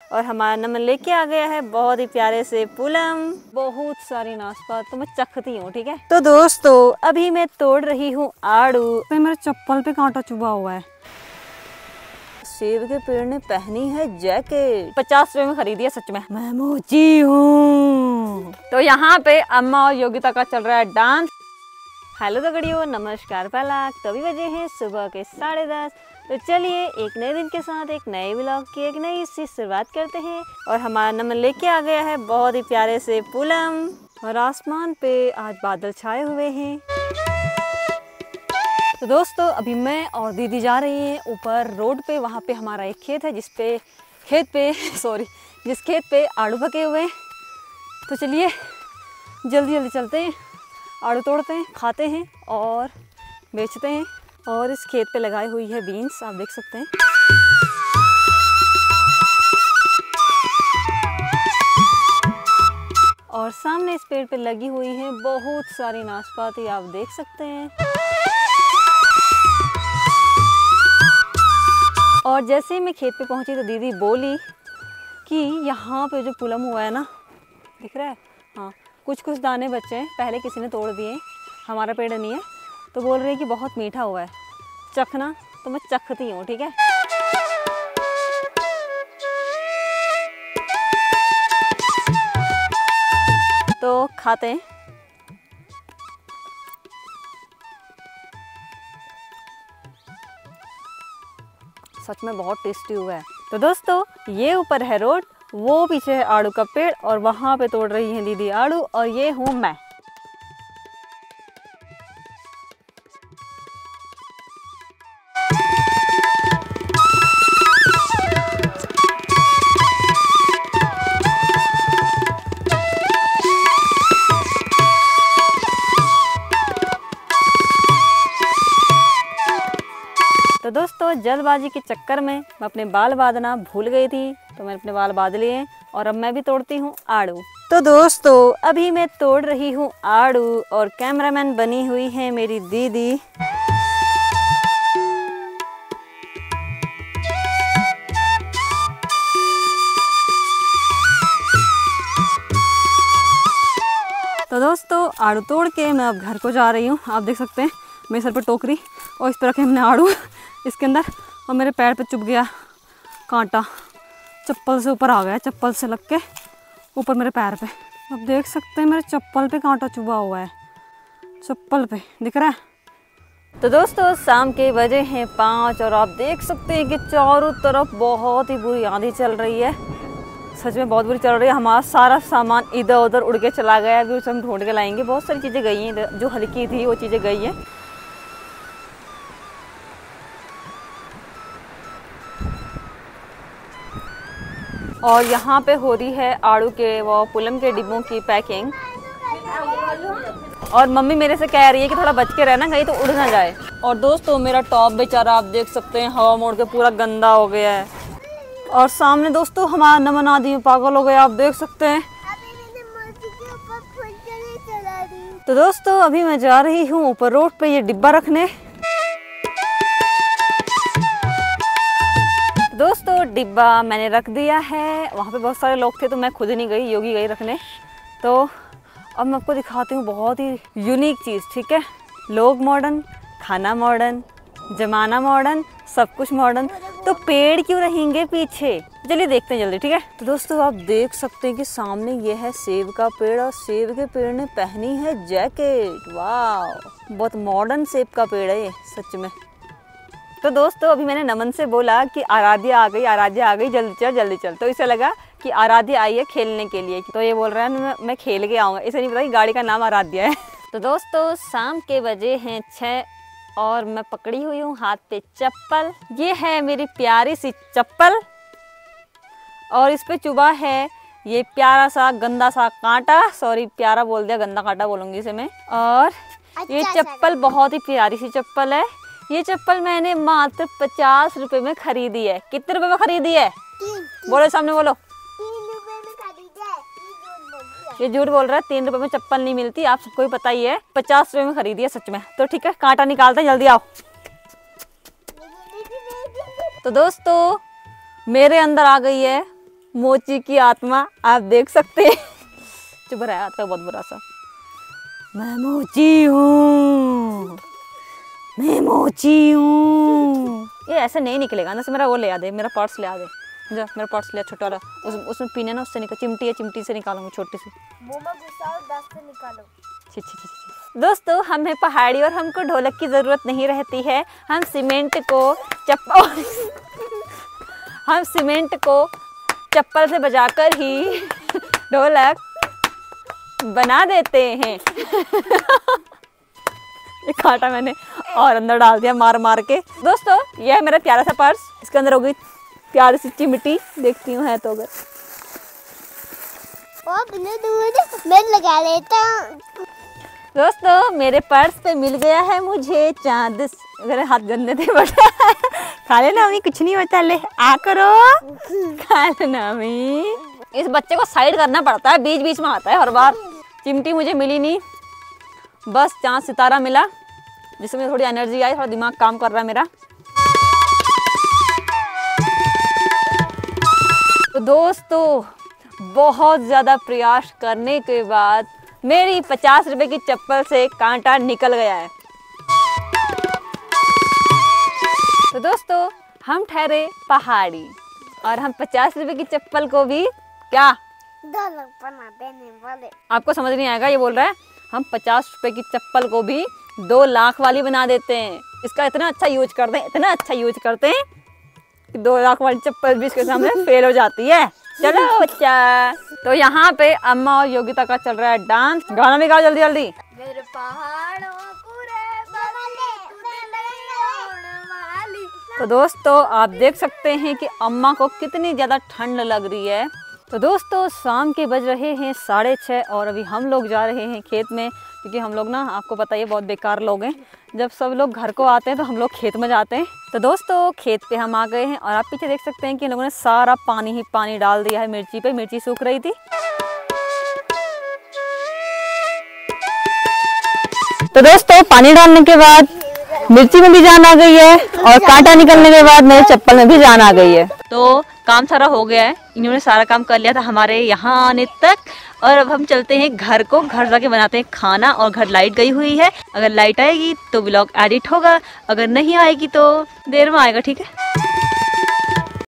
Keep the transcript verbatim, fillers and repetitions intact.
और हमारा नमन लेके आ गया है बहुत ही प्यारे से पुलम, बहुत सारी नाशपात तो मैं चखती हूँ। ठीक है, तो दोस्तों अभी मैं तोड़ रही हूँ आड़ू। मेरे चप्पल पे कांटा चुभा हुआ है। सेब के पेड़ ने पहनी है जैकेट, पचास रुपए में खरीदी है। सच में मैं मोची हूँ। तो यहाँ पे अम्मा और योगिता का चल रहा है डांस। हेलो दगड़ियों, नमस्कार पहला। तो अभी बजे हैं सुबह के साढ़े दस। तो चलिए एक नए दिन के साथ एक नए व्लॉग की एक नई सी शुरुआत करते हैं। और हमारा नमन लेके आ गया है बहुत ही प्यारे से पुलम, और आसमान पे आज बादल छाए हुए हैं। तो दोस्तों अभी मैं और दीदी जा रही हैं ऊपर रोड पे। वहाँ पे हमारा एक खेत है जिस पे खेत पे सॉरी जिस खेत पे आड़ू पके हुए हैं। तो चलिए जल्दी जल्दी चलते हैं, आड़ू तोड़ते हैं, खाते हैं और बेचते हैं। और इस खेत पे लगाई हुई है बीन्स, आप देख सकते हैं। और सामने इस पेड़ पे लगी हुई है बहुत सारी नाशपाती, आप देख सकते हैं। और जैसे ही मैं खेत पे पहुंची तो दीदी बोली कि यहाँ पे जो पुलम हुआ है ना, दिख रहा है, हाँ कुछ कुछ दाने बच्चे हैं, पहले किसी ने तोड़ दिए, हमारा पेड़ नहीं है। तो बोल रही है कि बहुत मीठा हुआ है, चखना। तो मैं चखती हूँ। ठीक है, तो खाते हैं। सच में बहुत टेस्टी हुआ है। तो दोस्तों ये ऊपर है रोड, वो पीछे है आड़ू का पेड़, और वहां पे तोड़ रही है दीदी आड़ू, और ये हूँ मैं। तो दोस्तों जल्दबाजी के चक्कर में मैं अपने बाल बांधना भूल गई थी, तो मैंने अपने बाल बांध लिए और अब मैं भी तोड़ती हूँ आड़ू। तो दोस्तों अभी मैं तोड़ रही हूँ आड़ू, और कैमरामैन बनी हुई है मेरी दीदी। तो दोस्तों आड़ू तोड़ के मैं अब घर को जा रही हूँ। आप देख सकते हैं मेरे सर पर टोकरी, और इस पर रखे हमने आड़ू इसके अंदर, और मेरे पैर पे चुभ गया कांटा, चप्पल से ऊपर आ गया, चप्पल से लग के ऊपर मेरे पैर पे। अब देख सकते हैं मेरे चप्पल पे कांटा चुभा हुआ है, चप्पल पे दिख रहा है। तो दोस्तों शाम के बजे हैं पाँच, और आप देख सकते हैं कि चारों तरफ बहुत ही बुरी आंधी चल रही है। सच में बहुत बुरी चल रही है। हमारा सारा सामान इधर उधर उड़ के चला गया, अभी उसे हम ढूंढ के लाएंगे। बहुत सारी चीज़ें गई हैं, जो हल्की थी वो चीज़ें गई हैं। और यहाँ पे हो रही है आड़ू के वो पुलम के डिब्बों की पैकिंग, और मम्मी मेरे से कह रही है कि थोड़ा बच के रहना, कहीं तो उड़ ना जाए। और दोस्तों मेरा टॉप बेचारा आप देख सकते हैं हवा मोड़ के पूरा गंदा हो गया है। और सामने दोस्तों हमारा नमन आदमी पागल हो गया, आप देख सकते हैं। तो दोस्तों अभी मैं जा रही हूँ ऊपर रोड पे ये डिब्बा रखने। दोस्तों डिब्बा मैंने रख दिया है, वहाँ पे बहुत सारे लोग थे तो मैं खुद नहीं गई, योगी गई रखने। तो अब मैं आपको दिखाती हूँ बहुत ही यूनिक चीज़। ठीक है, लोग मॉडर्न, खाना मॉडर्न, जमाना मॉडर्न, सब कुछ मॉडर्न, तो पेड़ क्यों रहेंगे पीछे? चलिए देखते हैं जल्दी। ठीक है, तो दोस्तों आप देख सकते हैं कि सामने ये है सेब का पेड़, और सेब के पेड़ ने पहनी है जैकेट। वाह, बहुत मॉडर्न सेब का पेड़ है ये सच में। तो दोस्तों अभी मैंने नमन से बोला कि आराध्या आ गई, आराध्या आ गई, जल्दी चल जल्दी चल। तो इसे लगा कि आराध्या आई है खेलने के लिए, तो ये बोल रहा है मैं, मैं खेल के आऊँगा। इसे नहीं पता कि गाड़ी का नाम आराध्या है। तो दोस्तों शाम के बजे हैं छः, और मैं पकड़ी हुई हूँ हाथ पे चप्पल। ये है मेरी प्यारी सी चप्पल, और इस पे चुभा है ये प्यारा सा गंदा सा कांटा। सॉरी प्यारा बोल दिया, गंदा कांटा बोलूँगी इसे मैं। और ये चप्पल बहुत ही प्यारी सी चप्पल है। ये चप्पल मैंने मात्र पचास रुपए में खरीदी है। कितने रुपए में खरीदी है? बोलो सामने बोलो। तीन रुपए में खरीदी है। ये झूठ बोल रहा है, तीन रुपए में चप्पल नहीं मिलती, आप सबको ही पता ही है। पचास रुपए में खरीदी है सच में। तो ठीक है कांटा निकालते हैं, जल्दी आओ। तो दोस्तों मेरे अंदर आ गई है मोची की आत्मा आप देख सकते हैं। चुप रहा है, बहुत बुरा सा। मैं मोची हूँ, मैं मोची हूँ। ये ऐसे नहीं निकलेगा ना, से मेरा वो ले आ दे, मेरा पर्स ले आ दे। जो मेरा पर्स ले, छोटा वाला, उस, उसमें पीने ना, उससे निकाल, चिमटी है, चिमटी से निकालूंगी छोटी सी। मुंह में घुसाओ, दस से निकालो। छी छी छी छी। दोस्तों हम हैं पहाड़ी और हमको ढोलक की ज़रूरत नहीं रहती है। हम सीमेंट को चप्पल हम सीमेंट को चप्पल से बजाकर ही ढोलक बना देते हैं। ये काटा मैंने और अंदर डाल दिया मार मार के। दोस्तों यह है मेरा प्यारा सा पर्स, इसके अंदर होगी प्यारी सी चिमटी, देखती हूँ है तो। अगर ओ बिना दूध मैं लगा लेता हूँ। दोस्तों मेरे पर्स पे मिल गया है मुझे चांद। मेरे हाथ गंदे थे बट खा लेना अम्मी, कुछ नहीं होता, ले आ करो खा लेना अम्मी। इस बच्चे को साइड करना पड़ता है, बीच बीच में आता है हर बार। चिमटी मुझे मिली नहीं, बस चांद सितारा मिला जिसमें थोड़ी एनर्जी आई, थोड़ा दिमाग काम कर रहा है मेरा। तो दोस्तों बहुत ज़्यादा प्रयास करने के बाद मेरी पचास रुपए की चप्पल से कांटा निकल गया है। तो दोस्तों हम ठहरे पहाड़ी और हम पचास रुपए की चप्पल को भी क्या ढोलक बना देने वाले। आपको समझ नहीं आएगा, ये बोल रहा है हम पचास रुपए की चप्पल को भी दो लाख वाली बना देते हैं। इसका इतना अच्छा यूज करते हैं, इतना अच्छा यूज करते हैं कि दो लाख वाली चप्पल भी इसके सामने फेल हो जाती है। चलो बच्चा। तो यहाँ पे अम्मा और योगिता का चल रहा है डांस। गाना भी गाओ जल्दी जल्दी। मेरे पहाड़ों को रे बगले वाली। तो दोस्तों आप देख सकते हैं कि अम्मा को कितनी ज़्यादा ठंड लग रही है। तो दोस्तों शाम के बज रहे हैं साढ़े छः और अभी हम लोग जा रहे हैं खेत में, क्योंकि हम लोग ना आपको पता ही है बहुत बेकार लोग हैं। जब सब लोग घर को आते हैं तो हम लोग खेत में जाते हैं। तो दोस्तों खेत पे हम आ गए हैं और आप पीछे देख सकते हैं कि इन लोगों ने सारा पानी ही पानी डाल दिया है मिर्ची पे। मिर्ची सूख रही थी। तो दोस्तों पानी डालने के बाद मिर्ची में भी जान आ गई है और कांटा निकलने के बाद मेरे चप्पल में भी जान आ गई है। तो काम सारा हो गया है, इन्होंने सारा काम कर लिया था हमारे यहाँ आने तक। और अब हम चलते हैं घर को, घर जाके बनाते हैं खाना। और घर लाइट गई हुई है, अगर लाइट आएगी तो व्लॉग एडिट होगा, अगर नहीं आएगी तो देर में आएगा, ठीक है।